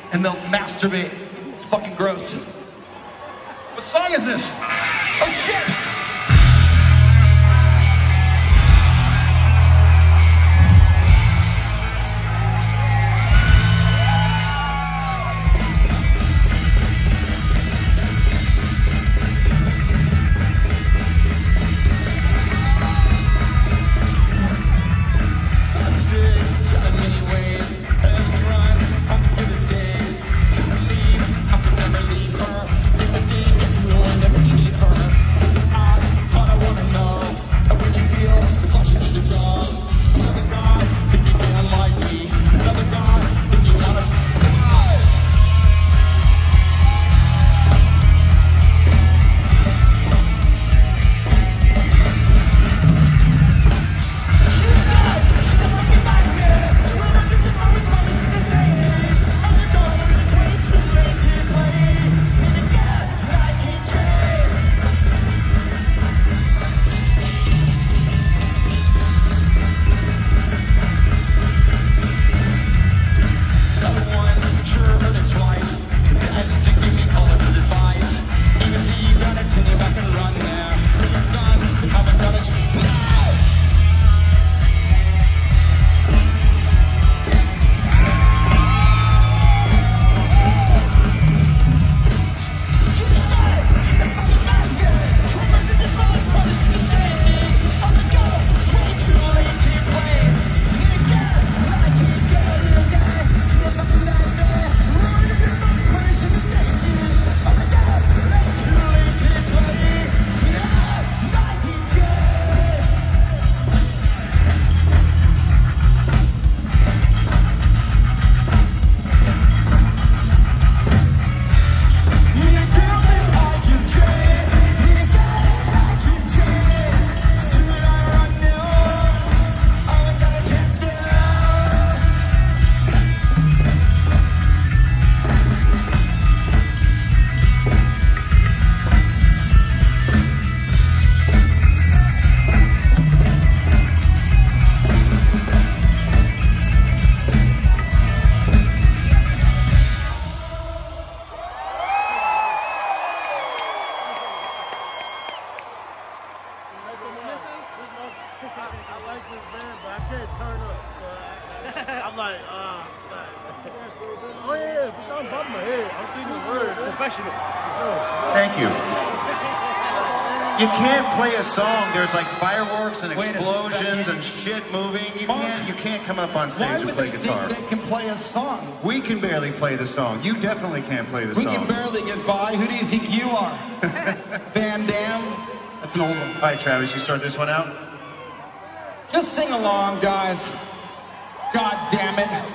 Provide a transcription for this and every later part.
and they'll masturbate. It's fucking gross. What song is this? Oh shit! Thank you. You can't play a song. There's like fireworks and explosions and shit moving. You can't come up on stage and play guitar. They can play a song. We can barely play the song. You definitely can't play the song. We can barely get by. Who do you think you are? Van Damme? That's an old one. All right, Travis, you start this one out? Just sing along, guys. God damn it.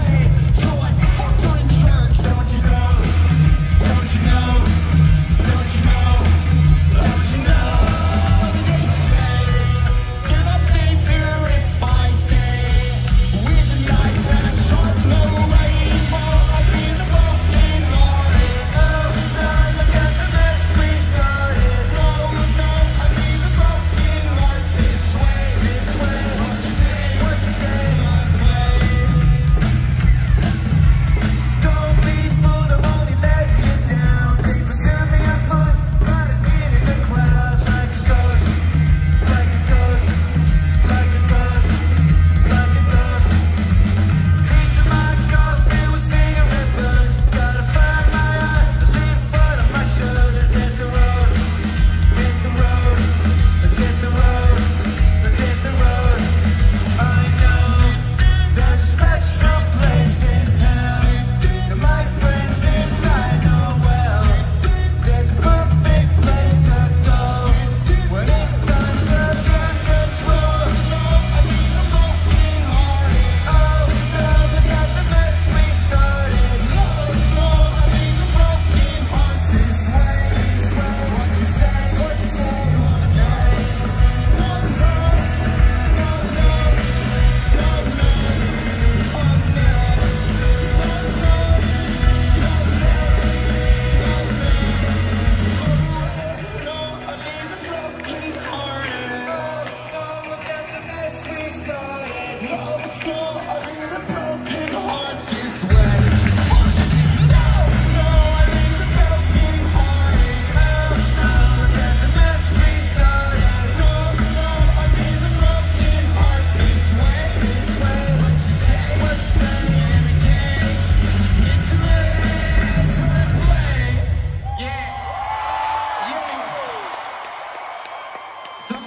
Don't you know?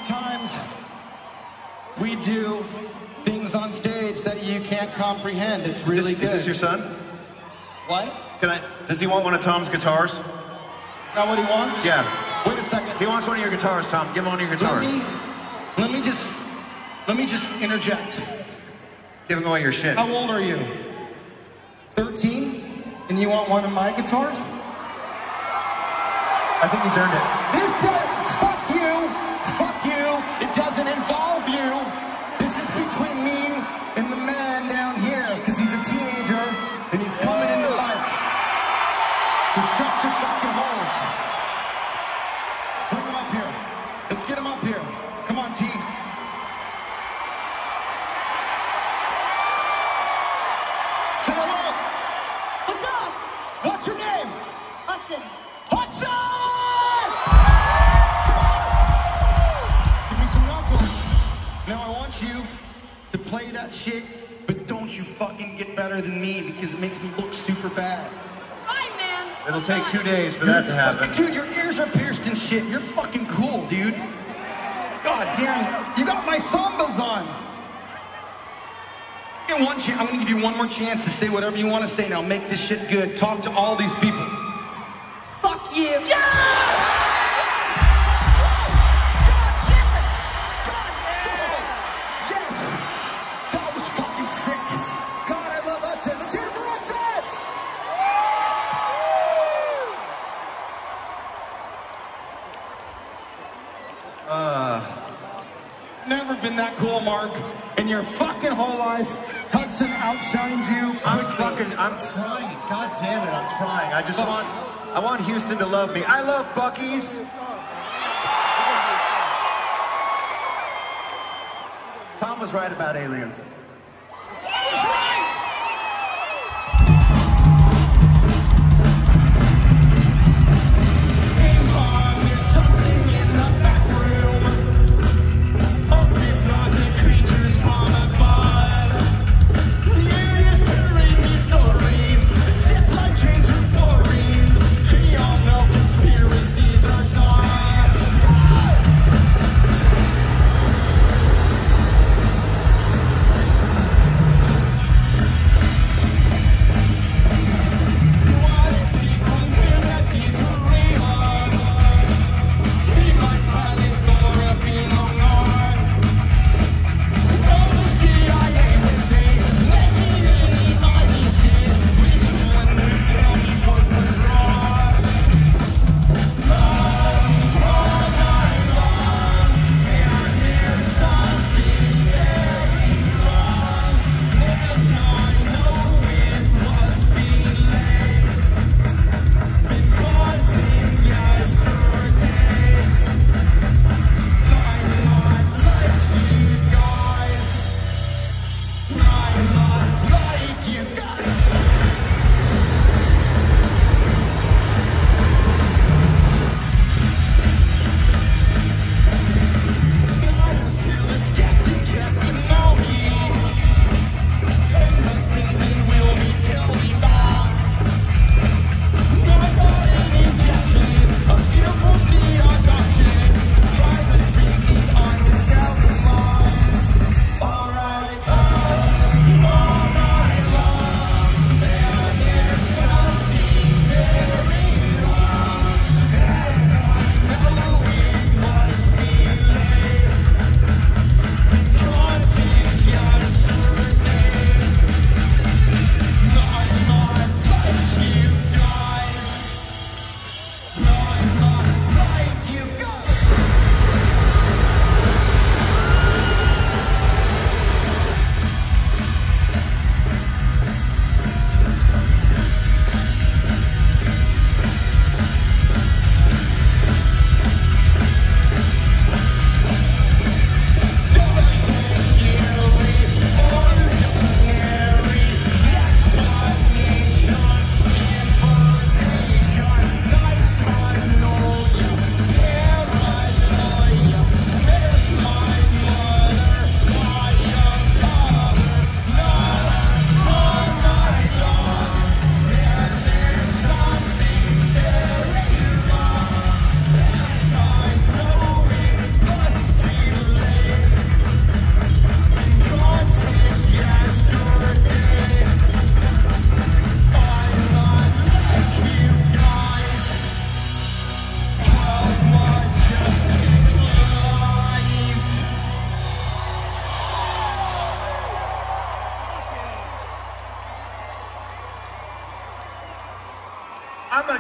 Sometimes we do things on stage that you can't comprehend. It's really good. Is this your son? What? Does he want one of Tom's guitars? Is that what he wants? Yeah. Wait a second. He wants one of your guitars, Tom. Give him one of your guitars. Let me just interject. Giving away your shit. How old are you? 13? And you want one of my guitars? I think he's earned it. This does, fuck you, it doesn't involve you. This is between me and the man down here, because he's a teenager and he's coming into life. So shut your fucking holes. Bring him up here. Let's get him up here. Come on, T. Say hello. What's up? What's your name? Hudson. Hudson! Give me some knuckles. Now I want you to play that shit, but don't you fucking get better than me because it makes me look super bad. Fine, man. It'll take 2 days for that to happen. Dude, your ears are pierced and shit. You're fucking cool, dude. God damn, you got my sambas on. I'm gonna give you one more chance to say whatever you want to say now. Make this shit good. Talk to all these people. Fuck you. Yes! Yes! That was fucking sick. God, I love Hudson. Let's hear it for Hudson! Never been that cool, Mark. In your fucking whole life, Hudson outshined you. I'm trying. God damn it, I'm trying. I want Houston to love me. I love Buc-ee's. Tom was right about aliens. I was right! Hey, Mom, there's something in the back room. Oh, it's not the creatures from above. You're just hearing these stories. Zip like trains are boring. We all know conspiracies are gone.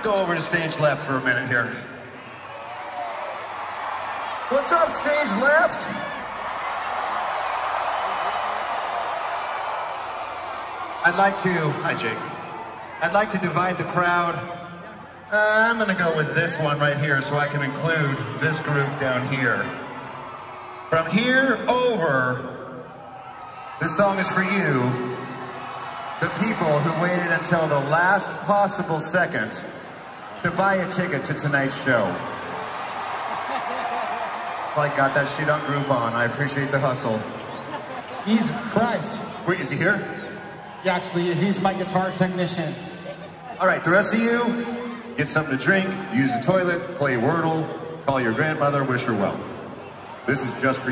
go over to stage left for a minute here. What's up, stage left? Hi Jake. I'd like to divide the crowd. I'm gonna go with this one right here so I can include this group down here. From here over, this song is for you, the people who waited until the last possible second to buy a ticket to tonight's show. Like, got that shit on Groupon. I appreciate the hustle. Jesus Christ. Wait, is he here? Yeah, actually, he's my guitar technician. All right, the rest of you, get something to drink, use the toilet, play Wordle, call your grandmother, wish her well. This is just for you.